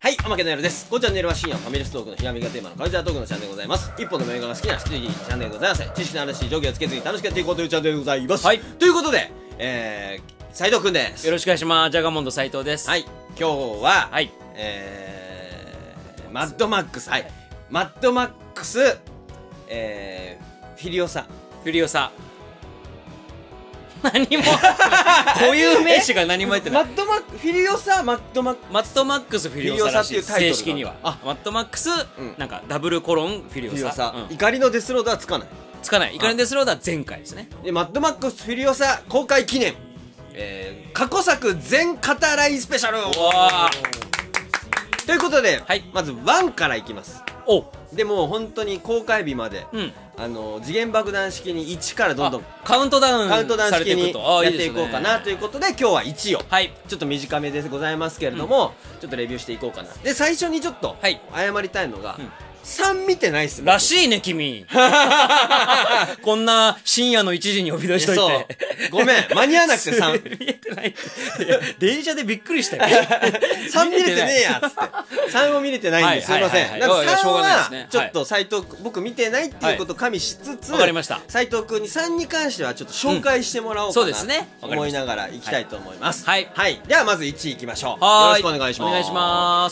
はい、おまけの夜です。このチャンネルは深夜ファミレストークのひらめきがテーマのカルチャートークのチャンネルでございます。一本の映画が好きな7時チャンネルでございます。知識の話、上下をつけずに楽しくやっていこうというチャンネルでございます。 はい。 ということで、斉藤くんです。 よろしくお願いします。ジャガモンド斉藤です。 はい、今日は、 はい。 マッドマックス、はい、マッドマックス、フィリオサ。 フィリオサ。何も固有名詞が何も入ってない。 フィリオサ、マッドマックス。 マッドマックスフィリオサらしい。 フィリオサっていうタイトルが正式には。 あ、 マッドマックス、なんかダブルコロンフィリオサ。 怒りのデスロードはつかない。 つかない。怒りのデスロードは前回ですね。 で、マッドマックスフィリオサ公開記念、過去作全語らいスペシャル。ということで、まず1からいきます。でも本当に公開日まで、次元爆弾式に1からどんどんカウントダウン式にやっていこうかなということで、今日は1をちょっと短めでございますけれども、ちょっとレビューしていこうかな。で、最初にちょっと謝りたいのが、3見てないっすらしいね君。こんな深夜の1時に呼び出しといて。 ごめん、間に合わなくて3。 見えてない。電車でびっくりしたよ。 3見れてねえやっつって。3を見れてないんです。すいません。3はちょっと斉藤僕見てないっていうことを加味しつつ、斉藤君に3に関してはちょっと紹介してもらおうかなと思いながらいきたいと思います。はい。ではまず1位いきましょう。よろしくお願いします。 お願いします。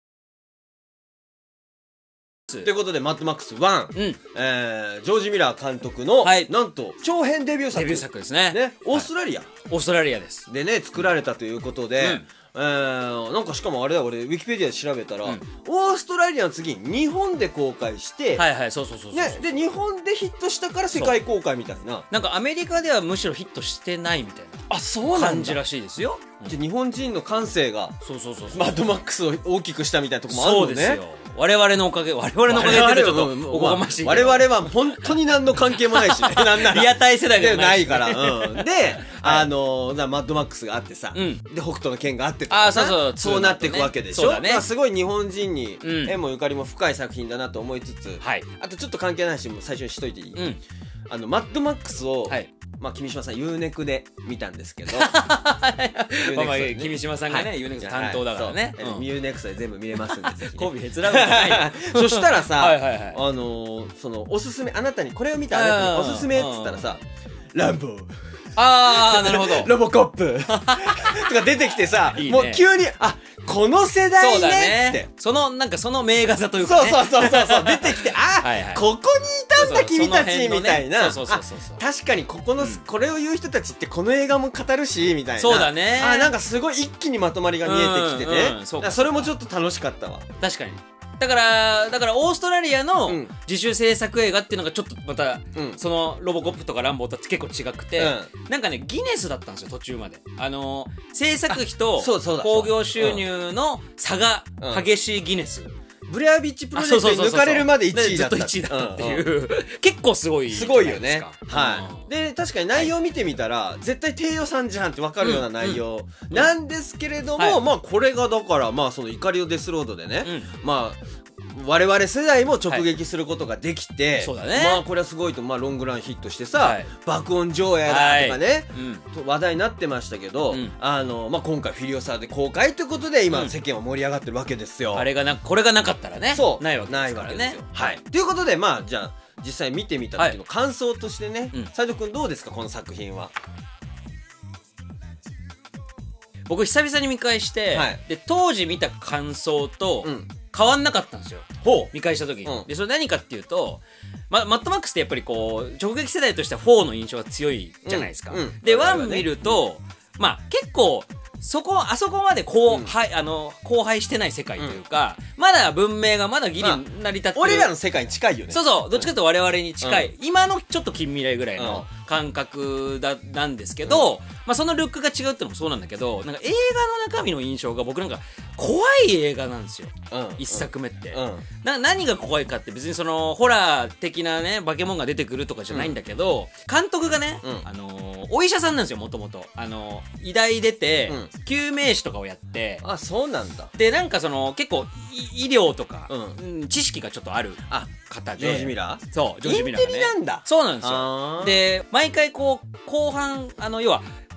ということで、マッドマックス1、ジョージ・ミラー監督の、なんと長編デビュー作。 デビュー作ですね。 オーストラリア。 オーストラリアです。 でね、作られたということで、なんかしかもあれだ、俺ウィキペディアで調べたら、オーストラリアの次に日本で公開して、で日本でヒットしたから世界公開みたいな。 なんかアメリカではむしろヒットしてないみたいな感じらしいですよ。 じゃあ日本人の感性がマッドマックスを大きくしたみたいなとこもあるのね。そうですよ。我々のおかげってちょっとおこがましいけど、 我々は本当に何の関係もないしね。 リアタイ世代でもないから。で、マッドマックスがあってさ、で北斗の拳があってとか、そうなっていくわけでしょ。すごい日本人に縁もゆかりも深い作品だなと思いつつ、あとちょっと関係ないしも最初にしといていい？マッドマックスを君島さん U-NEXT で見たんですけど、 君島さんがね U-NEXT 担当だからね、 U-NEXT で全部見れますんで、ぜひコビへつらうじゃないそしたらさ、そのおすすめ、あなたにこれを見たあなたにおすすめっつったらさ、ランボー、 なるほど、 ロボコップとか出てきてさ、もう急にこの世代ねって、 その名画座というかね、 そう出てきて、ここにいたんだ君たちみたいな。確かにこれを言う人たちってこの映画も語るしみたいな。 そうだね。 なんかすごい一気にまとまりが見えてきてね、それもちょっと楽しかったわ。 確かに。だからオーストラリアの自主制作映画っていうのがちょっとまた、そのロボコップとかランボーと結構違くて、なんかねギネスだったんですよ途中まで。制作費と興行収入の差が激しいギネス。 ブレアビッチプロジェクトに抜かれるまで1位だった。 ずっと1位だったっていう結構すごいよね。で確かに内容見てみたら絶対低予算じゃんって分かるような内容なんですけれども、まあこれがだからその怒りのデスロードでね、我々世代も直撃することができて、これはすごいと、ロングランヒットしてさ、爆音上映だとかね、話題になってましたけど、今回フィリオサで公開ということで今世間は盛り上がってるわけですよ。 これがなかったらね、ないわけですからね。 ということでじゃあ実際見てみた時の感想としてね、斉藤君どうですかこの作品は。 僕久々に見返して、で当時見た感想と変わんなかったんですよ、見返した時に。でそれ何かっていうと、マッドマックスってやっぱりこう直撃世代としては4の印象が強いじゃないですか。で1見ると結構あそこまで荒廃してない世界というか、まだ文明がまだギリ成り立ってる、 俺らの世界に近いよね。 どっちかというと我々に近い、今のちょっと近未来ぐらいの感覚なんですけど、そのルックが違うってのもそうなんだけど、なんか映画の中身の印象が僕なんか怖い映画なんですよ、一作目って。何が怖いかって別にそのホラー的なね化け物が出てくるとかじゃないんだけど、監督がねお医者さんなんですよ、もともと。医大出て救命士とかをやって、 そうなんだ。 でなんかその結構医療とか知識がちょっとある方で、 ジョージ・ミラー。 そう、ジョージ・ミラーがね。 インテリなんだ。 そうなんですよ。で毎回こう後半要は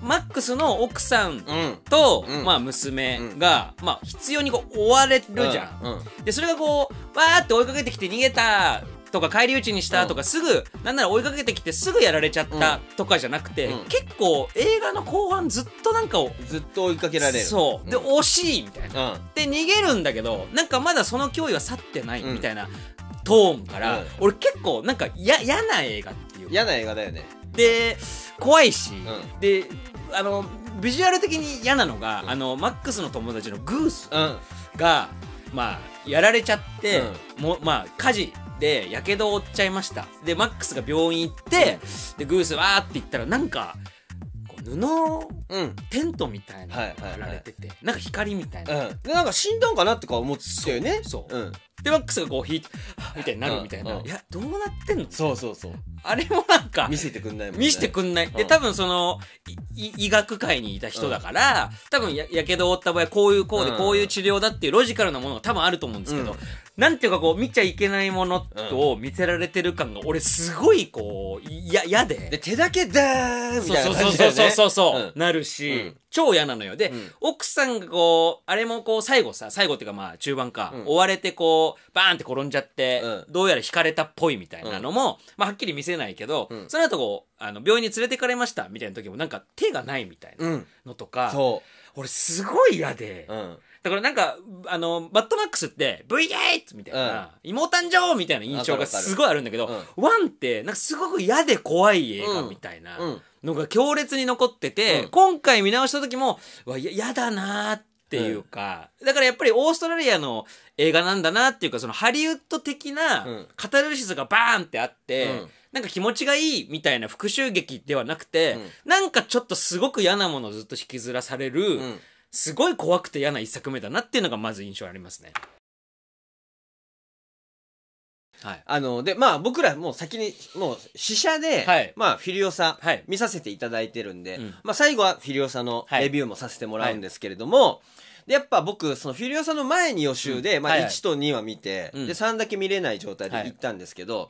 マックスの奥さんうんと、 うんまあ娘が、まあ必要にこう追われるじゃん、 うんでそれがこうわーって追いかけてきて逃げたとか返り討ちにしたとか、すぐなんなら追いかけてきてすぐやられちゃったとかじゃなくて、結構映画の後半ずっとなんかずっと追いかけられる。 そうで、惜しいみたいな、 うんで逃げるんだけどなんかまだその脅威は去ってないみたいなトーンから、俺結構なんか嫌な映画っていう嫌な映画だよね。 で怖いし、 うでビジュアル的に嫌なのが、マックスの友達のグースが、まあやられちゃって、まあ火事でやけどを負っちゃいました。でマックスが病院行って、でグースわーって言ったらなんかこう布、テントみたいなのが張られてて、なんか光みたいな、 でなんか死んだんかなってか思ってたよね。 そう、でマックスがこう引いてみたいになるみたいな、いやどうなってんの、 そうそうそう、 あれもなんか見せてくんないもんね。 見せてくんない。で、多分その、医学界にいた人だから、多分やけどを負った場合、こういうこうで、こういう治療だっていうロジカルなものが多分あると思うんですけど、なんていうかこう、見ちゃいけないものを見せられてる感が、俺すごいこう、嫌で。 で、手だけだーみたいな感じだよね。 そうなるし、超嫌なのよ。で、奥さんがこう、あれもこう、最後っていうかまあ、中盤か、追われてこう、バーンって転んじゃって、どうやら引かれたっぽいみたいなのも、まあ、はっきり見せないけど、その後こう、病院に連れてかれましたみたいな時もなんか手がないみたいなのとか、俺すごい嫌で、だからなんかバッドマックスって V8 みたいな、妹誕生みたいな印象がすごいあるんだけど、ワンってなんかすごく嫌で怖い映画みたいなのが強烈に残ってて、今回見直した時も嫌だなーっていうか、だからやっぱりオーストラリアの映画なんだなっていうか、そのハリウッド的なカタルシスがバーンってあって、なんか気持ちがいいみたいな復讐劇ではなくて、なんかちょっとすごく嫌なものをずっと引きずらされる、すごい怖くて嫌な一作目だなっていうのがまず印象ありますね。 はい、でまあ僕らもう先にもう試写で、まあフィリオサ見させていただいてるんで、まあ最後はフィリオサのレビューもさせてもらうんですけれども、でやっぱ僕そのフィリオサの前に予習で、まあ1と2は見て、で3だけ見れない状態で行ったんですけど、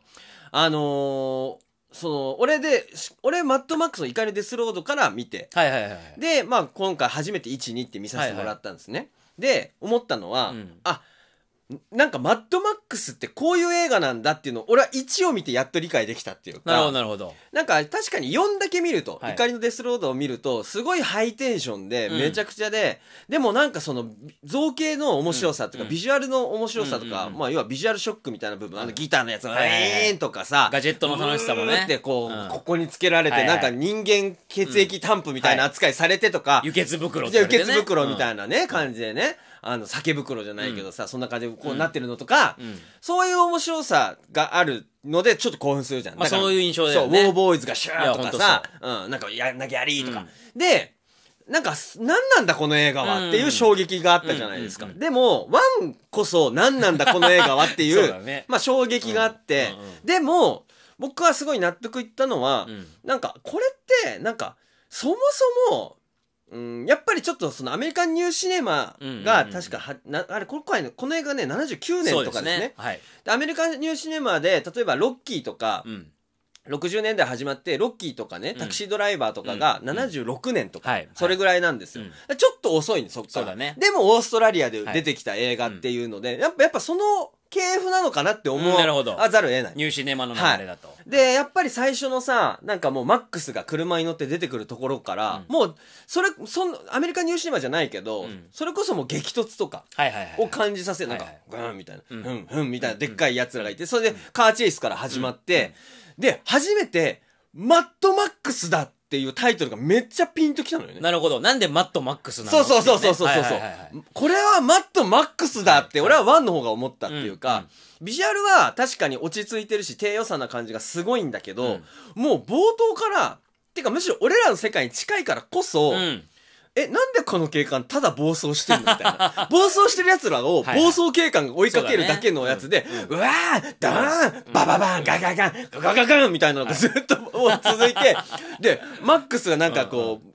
その俺マッドマックスの怒りデスロードから見て、でまあ今回初めて12って見させてもらったんですね。で思ったのは、なんかマッドマックスってこういう映画なんだっていうのを俺は1を見てやっと理解できたっていうか、 なるほど。 なんか確かに4だけ見ると、怒りのデスロードを見るとすごいハイテンションでめちゃくちゃで、でもなんかその造形の面白さとか、ビジュアルの面白さとか、まあ要はビジュアルショックみたいな部分、ギターのやつがとかさ、 ガジェットの楽しさもねってこう、ここにつけられてなんか人間血液タンプみたいな扱いされてとか、 輸血袋って言われてね、 輸血袋みたいなね感じでね、酒袋じゃないけどさ、そんな感じでこうなってるのとか、そういう面白さがあるのでちょっと興奮するじゃん。 まあそういう印象だよね。 そう、ウォーボーイズがシューとかさ、なんかやんなきゃやりーとか、でなんか何なんだこの映画はっていう衝撃があったじゃないですか。でもワンこそ何なんだこの映画はっていうまあ衝撃があって、でも僕はすごい納得いったのは、なんかこれってなんかそもそもやっぱりちょっとそのアメリカンニューシネマが確かあれこの映画ね79年とかですね。アメリカンニューシネマで例えばロッキーとか、60年代始まってロッキーとかね、タクシードライバーとかが76年とか、それぐらいなんですよ。ちょっと遅いんです、そっから。でもオーストラリアで出てきた映画っていうので、やっぱその系譜なのかなって思わざるを得ない。 ニューシネマの流れだと。 でやっぱり最初のさ、なんかもうマックスが車に乗って出てくるところから、もうアメリカンニューシネマじゃないけど、それこそもう激突とかを感じさせる、なんかグーンみたいな、ふんみたいなでっかいやつらがいて、それでカーチェイスから始まって、で初めてマッドマックスだっていうタイトルがめっちゃピンときたのよね。 なるほど。なんでマッドマックスなの？ そうこれはマッドマックスだって俺は1の方が思ったっていうか、ビジュアルは確かに落ち着いてるし低予算な感じがすごいんだけど、もう冒頭からてかむしろ俺らの世界に近いからこそ、なんでこの警官ただ暴走してんのみたいな。暴走してる奴らを暴走警官が追いかけるだけのやつで、うわーダーンバババンガガガンガガガガンみたいなのがずっと続いて、で、マックスがなんかこう、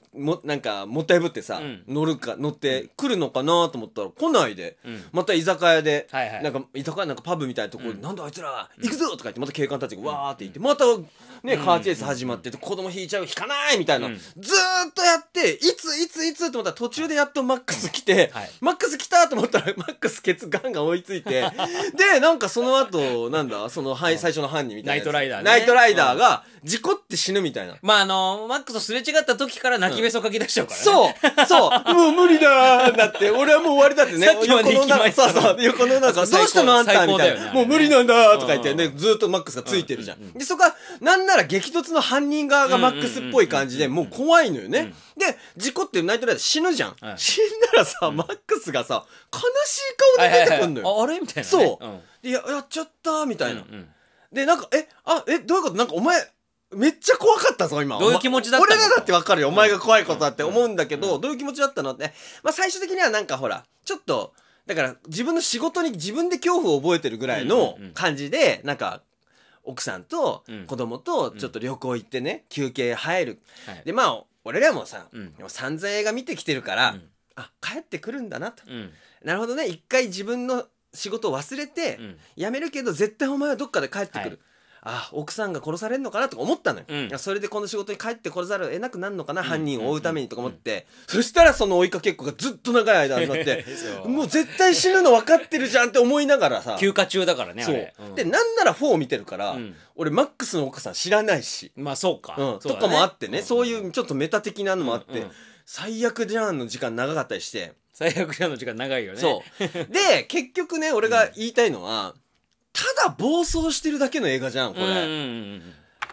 なんかもったいぶってさ、乗って来るのかなと思ったら来ないで、また居酒屋で、なんか居酒屋なんかパブみたいなところで、なんだあいつら行くぞとか言ってまた警官たちがわーって言ってまたねカーチェイス始まって子供引いちゃう引かないみたいな、ずーっとやっていつと思ったら途中でやっとマックス来て、マックス来たと思ったらマックスケツガンガン追いついてでなんかその後なんだその最初の犯人みたいなナイトライダーねナイトライダーが事故って死ぬみたいな。 まあマックスとすれ違った時から泣きべそかき出しちゃうからね。 そうもう無理だーだって俺はもう終わりだってね。 さっきまで行きましたそう横のなんかどうしたのあんたみたいな、もう無理なんだーとか言ってねずっとマックスがついてるじゃん。でそこはなんなら激突の犯人側がマックスっぽい感じでもう怖いのよね。で事故ってナイトライダー死ぬじゃん。死んだらさマックスがさ悲しい顔で出てくんのよ。 あれみたいな。 そうでやっちゃったみたいな。でなんかどういうことなんかお前めっちゃ怖かったぞ今。 どういう気持ちだったの？ 俺らだってわかるよ、お前が怖いことだって思うんだけど、どういう気持ちだったのって。まあ最終的にはなんかほらちょっとだから自分の仕事に自分で恐怖を覚えてるぐらいの感じで、なんか奥さんと子供とちょっと旅行行ってね、休憩入る、でまあ俺らもさ、散々映画見てきてるから、あ帰ってくるんだなと、なるほどね、一回自分の仕事を忘れて、辞めるけど絶対お前はどっかで帰ってくる、奥さんが殺されるのかなとか思ったのよ、それでこの仕事に帰ってこざるを得なくなるのかな、犯人を追うためにとか思って、そしたらその追いかけっこがずっと長い間始まってもう絶対死ぬの分かってるじゃんって思いながらさ、 休暇中だからねあれ。 でなんなら4を見てるから、俺マックスの奥さん知らないし、 まあそうか、 とかもあってね、そういうちょっとメタ的なのもあって、最悪じゃんの時間長かったりして、 最悪じゃんの時間長いよね。 そうで結局ね俺が言いたいのは、ただ暴走してるだけの映画じゃんこれ。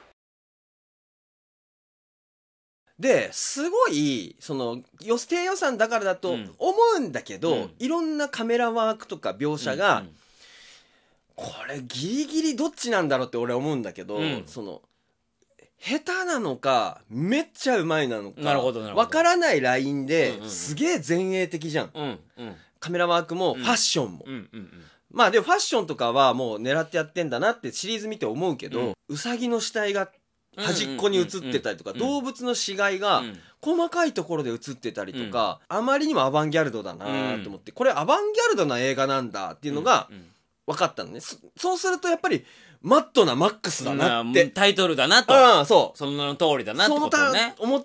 ですごいその低予算だからだと思うんだけど、いろんなカメラワークとか描写が、これギリギリどっちなんだろうって俺は思うんだけど、その下手なのかめっちゃうまいなのかわからないラインですげえ前衛的じゃん、カメラワークもファッションも、まあでもファッションとかはもう狙ってやってんだなってシリーズ見て思うけど、ウサギの死体が端っこに映ってたりとか、動物の死骸が細かいところで映ってたりとか、あまりにもアバンギャルドだなと思って、これアバンギャルドな映画なんだっていうのが分かったのね。そうするとやっぱりマットなマックスだなって、 タイトルだなと、その通りだなってことね思って、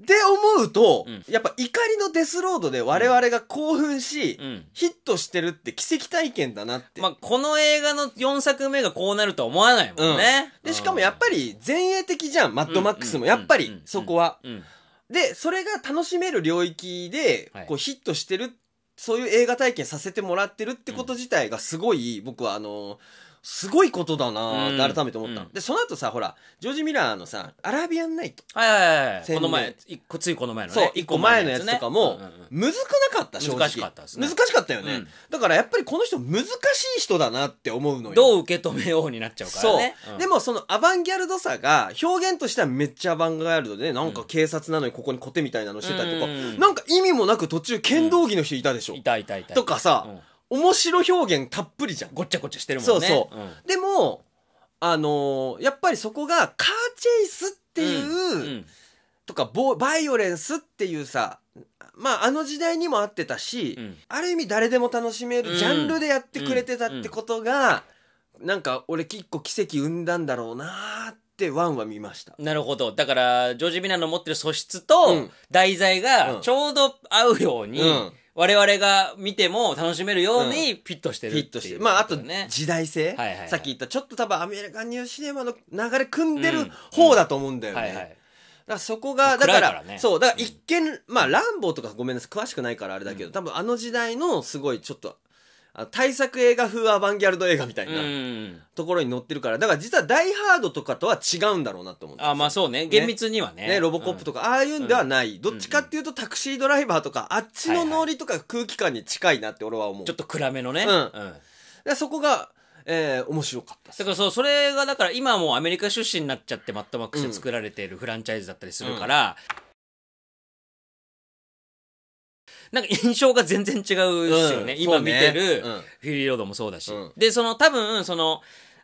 で思うと、やっぱ怒りのデスロードで我々が興奮し、ヒットしてるって奇跡体験だなって。 まあこの映画の4作目がこうなるとは思わないもんね。 でしかもやっぱり前衛的じゃんマッドマックスも、やっぱりそこは。でそれが楽しめる領域でこうヒットしてる、そういう映画体験させてもらってるってこと自体がすごい、僕はすごいことだなーって改めて思った、でその後さほらジョージ・ミラーのさアラビアンナイト、 この前ついこの前のね、 そう1個前のやつとかもむずくなかった。正直難しかったですね。難しかったよね、だからやっぱりこの人難しい人だなって思うのよ。 どう受け止めようになっちゃうからね。 でもそのアバンギャルドさが表現としてはめっちゃアバンギャルドで、なんか警察なのにここにコテみたいなのしてたりとか、なんか意味もなく途中剣道着の人いたでしょ、 いたとかさ、面白表現たっぷりじゃん。 ごっちゃごっちゃしてるもんね。 でもやっぱりそこがカーチェイスっていう、とかバイオレンスっていうさ、まあ時代にも合ってたし、ある意味誰でも楽しめるジャンルでやってくれてたってことが、なんか俺結構奇跡生んだんだろうなーってワンは見ました。 なるほど。だからジョージ・ミラーの持ってる素質と題材がちょうど合うように、我々が見ても楽しめるようにフィットしてるっていう、 まああと時代性、さっき言ったちょっと多分アメリカンニューシネマの流れ組んでる方だと思うんだよね。だからそこがだからそうだから一見まあランボーとかごめんなさい詳しくないからあれだけど、多分時代のすごいちょっと大作映画風アバンギャルド映画みたいなところに載ってるから、だから実はダイハードとかとは違うんだろうなと思うんですよ。 まあそうね、厳密にはね。 ロボコップとかああいうんではない、どっちかっていうとタクシードライバーとかあっちのノリとか空気感に近いなって俺は思う。 ちょっと暗めのね。 でそこが面白かったです。 だからそれがだから今もうアメリカ出身になっちゃってマッドマックスで作られているフランチャイズだったりするから、なんか印象が全然違うですよね、今見てるフューリーロードもそうだし、で多分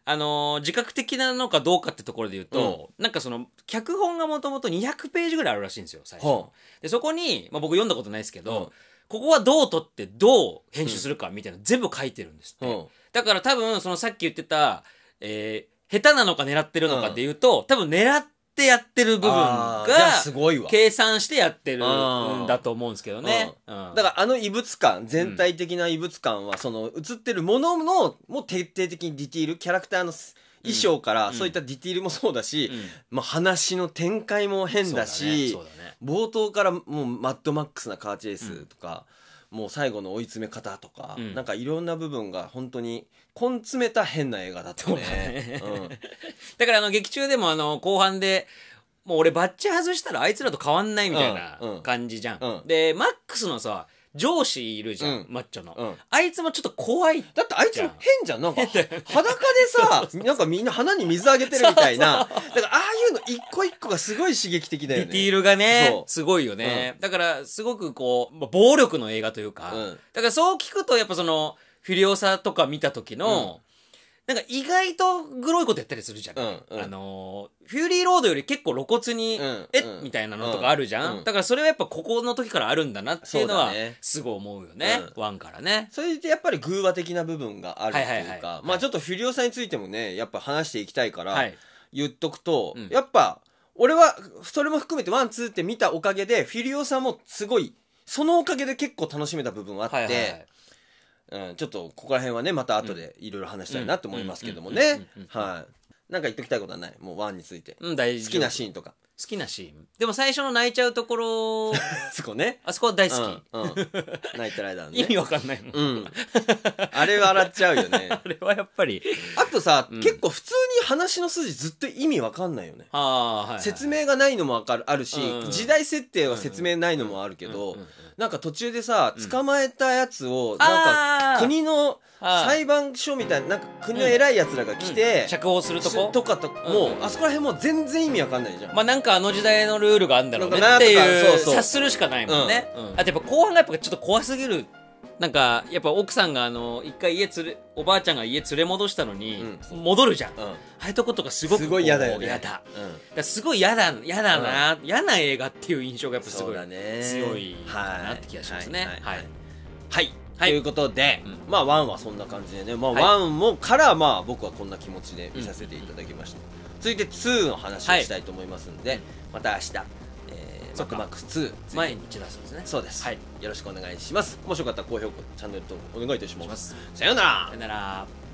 自覚的なのかどうかってところで言うと、なんかその脚本がもともと200ページぐらいあるらしいんですよ最初。でそこに、僕読んだことないですけど、ここはどう撮ってどう編集するかみたいな全部書いてるんですって。だから多分そのさっき言ってた、下手なのか狙ってるのかっていうと、多分狙ってやってる部分が計算してやってるんだと思うんですけどね。 だから異物感、全体的な異物感はその映ってるもののも徹底的にディティール、キャラクターの衣装からそういったディティールもそうだし、話の展開も変だし、冒頭からもうマッドマックスなカーチェイスとか、もう最後の追い詰め方とか、なんかいろんな部分が本当に根詰めた変な映画だったね。 だから劇中でも後半でもう俺バッチ外したらあいつらと変わんないみたいな感じじゃん。でマックスのさ上司いるじゃん、マッチョの、あいつもちょっと怖い。 だってあいつも変じゃん。なんか裸でさなんかみんな鼻に水あげてるみたいな。だからああいうの一個一個がすごい刺激的だよね。 ディティールがねすごいよね。だからすごくこう暴力の映画というか、だからそう聞くとやっぱそのフュリオサとか見た時の、なんか意外とグロいことやったりするじゃん。フューリーロードより結構露骨に、みたいなのとかあるじゃん。だからそれはやっぱここの時からあるんだなっていうのはすごい思うよね。ワンからね。 それでやっぱり偶話的な部分があるっていうか、まあちょっとフュリオサについてもね、やっぱ話していきたいから言っとくと、やっぱ俺はそれも含めてワンツーって見たおかげでフュリオサもすごいそのおかげで結構楽しめた部分はあって。ちょっとここら辺はねまた後でいろいろ話したいなと思いますけどもね。はい。なんか言っときたいことはない？もうワンについて。 大丈夫。 好きなシーンとか。 好きなシーン。でも最初の泣いちゃうところそこね。 あそこ大好き。泣いてる間ね。 意味わかんないもん。 あれ笑っちゃうよね。 あれはやっぱり。 あとさ、結構普通に話の筋ずっと意味わかんないよね。説明がないのもあるし、時代設定は説明ないのもあるけど、なんか途中でさ捕まえたやつをなんか国の裁判所みたいな、なんか国の偉いやつらが来て釈放するとことかもうあそこら辺もう全然意味わかんないじゃん。 まあなんかあの時代のルールがあるんだろうねっていう察するしかないもんね。あとやっぱ後半がやっぱちょっと怖すぎる。なんかやっぱ奥さんが一回おばあちゃんが家連れ戻したのに戻るじゃん。ああいうとことかすごく嫌だよね。 すごい嫌だな、嫌な映画っていう印象がやっぱすごい強いかなって気がしますね。 はい。ということで、まあ1はそんな感じでね、まあ1もからまあ僕はこんな気持ちで見させていただきました。続いて2の話をしたいと思いますんで、また明日マッドマックス2 毎日出すんですね。 そうです。よろしくお願いします。もしよかったら高評価チャンネル登録お願いいたします。さようなら。 さようなら。